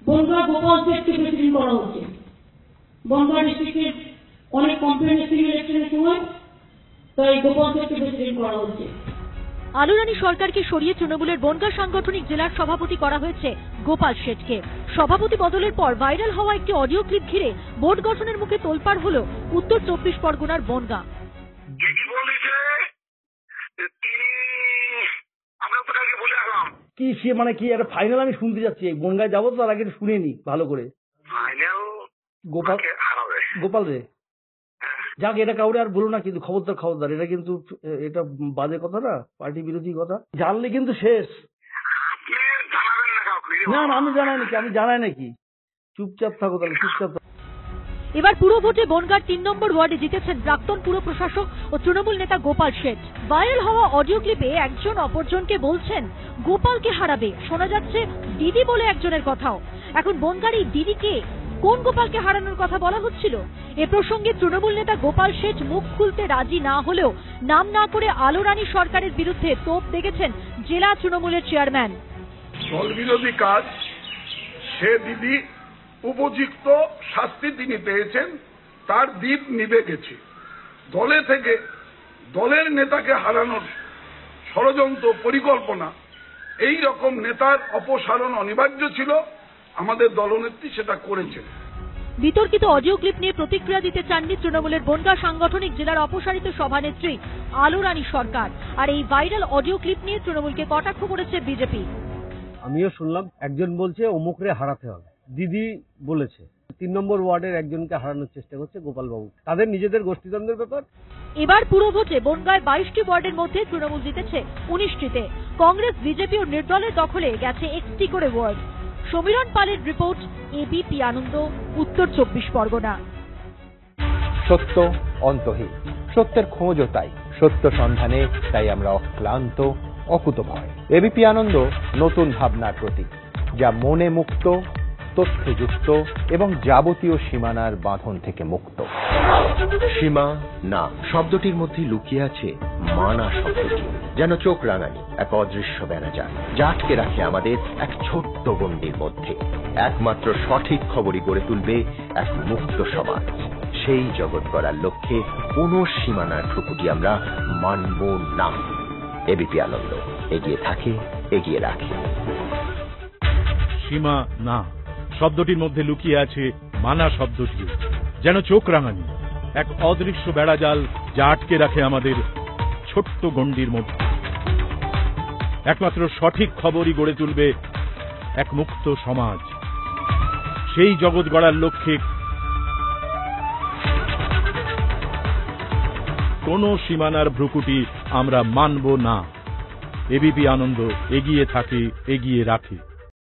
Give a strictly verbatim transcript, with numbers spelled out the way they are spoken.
Bongaon Gopal শেঠকে president করা হচ্ছে। বনগাঁ ডিস্ট্রিক্টের অনেক কম্প্রিহেনসিভ ইলেকশনের সময় তাই গোপাল শেঠকে প্রেসিডেন্ট করা হচ্ছে। আলুরানী সরকারকে সরিয়ে তৃণমূলের বনগাঁ সাংগঠনিক জেলার সভাপতি করা হয়েছে গোপাল শেঠকে। সভাপতি বদলের পর ভাইরাল হওয়া একটি অডিও ক্লিপ ঘিরে বোর্ড গঠনের মুখে তোলপাড় হল উত্তর চব্বিশ পরগনার বনগাঁ। কি সে মানে কি একটা ফাইনাল আমি শুনতে যাচ্ছি, বনগাঁ যাবো তো তার আগে শুনে নি ভালো করে। গোপাল গোপাল রে যাক, এটা কাউরে আর বলো না, কিন্তু খবরদার খবরদার, এটা কিন্তু এটা বাজে কথা না, পার্টি বিরোধী কথা, জানলে কিন্তু শেষ। না না আমি জানাই নাকি, আমি জানাই নাকি, চুপচাপ থাকো তাহলে, চুপচাপ থাকো। এবার পুরো ভোটে বনগাঁর তিন নম্বর ওয়ার্ডে জিতেছেন প্রাক্তন পুর প্রশাসক ও তৃণমূল নেতা গোপাল শেঠ। ভাইরাল হওয়া অডিও ক্লিপে একজন অপরজনকে বলছেন গোপালকে হারাবে, শোনা যাচ্ছে দিদি বলে একজনের কথাও। এখন বনগাঁর এই দিদিকে, কোন গোপালকে হারানোর কথা বলা হচ্ছিল? এ প্রসঙ্গে তৃণমূল নেতা গোপাল শেঠ মুখ খুলতে রাজি না হলেও নাম না করে আলুরানী সরকারের বিরুদ্ধে তোপ দেখেছেন জেলা তৃণমূলের চেয়ারম্যান। দল বিরোধী কাজ, সে দিদি উপযুক্ত শাস্তি তিনি পেয়েছেন, তার দিক নিভে গেছে। দলে থেকে দলের নেতাকে হারানোর ষড়যন্ত্র পরিকল্পনা, এই রকম নেতার অপসারণ অনিবার্য ছিল, আমাদের দলনেত্রী সেটা করেছেন। বিতর্কিত অডিও ক্লিপ নিয়ে প্রতিক্রিয়া দিতে চাননি তৃণমূলের বনগাঁ সাংগঠনিক জেলার অপসারিত সভানেত্রী আলুরানী সরকার। আর এই ভাইরাল অডিও ক্লিপ নিয়ে তৃণমূলকে কটাক্ষ করেছে বিজেপি। আমিও শুনলাম একজন বলছে অমুকরে হারাতে হবে, দিদি বলেছে তিন নম্বর ওয়ার্ডের একজনকে হারানোর চেষ্টা করছে গোপাল বাবু, তাদের নিজেদের গোষ্ঠীদ্বন্দ্বের ব্যাপার। এবার পুরো ভোটে বনগাঁয় বাইশটি ওয়ার্ডের মধ্যে তৃণমূল জিতেছে উনিশটিতে। কংগ্রেস, বিজেপি ও নির্দলের দখলে গেছে একটি করে ওয়ার্ড। সমীরণ পালের রিপোর্ট, এবিপি আনন্দ, উত্তর চব্বিশ পরগনা। সত্য অন্তহীন, সত্যের খোঁজও তাই, সত্য সন্ধানে তাই আমরা অক্লান্ত, অকুতভয়। এবিপি আনন্দ নতুন ভাবনার প্রতীক, যা মনে মুক্ত, তথ্যে যুক্ত এবং যাবতীয় সীমানার বাঁধন থেকে মুক্ত। সীমা না শব্দটির মধ্যে লুকিয়ে আছে মানা শব্দটি, যেন চোখ রাঙানি এক অদৃশ্য বেড়াজাল, যা আটকে রাখে আমাদের এক ছোট্ট গণ্ডির মধ্যে। একমাত্র সঠিক খবরই গড়ে তুলবে এক মুক্ত সমাজ। সেই জগৎ গড়ার লক্ষ্যে কোন সীমানার ঠুকুটি আমরা মানব না। এবিপি আনন্দ এগিয়ে থাকে, এগিয়ে রাখে। সীমা না শব্দটির মধ্যে লুকিয়ে আছে মানা শব্দটি, যেন চোখ রাঙানি এক অদৃশ্য বেড়াজাল, যা আটকে রাখে আমাদের ছোট্ট গণ্ডির মধ্যে। একমাত্র সঠিক খবরই গড়ে তুলবে এক মুক্ত সমাজ। সেই জগৎ গড়ার লক্ষ্যে কোন সীমানার ভ্রুকুটি আমরা মানব না। এবিপি আনন্দ এগিয়ে থাকে, এগিয়ে রাখে।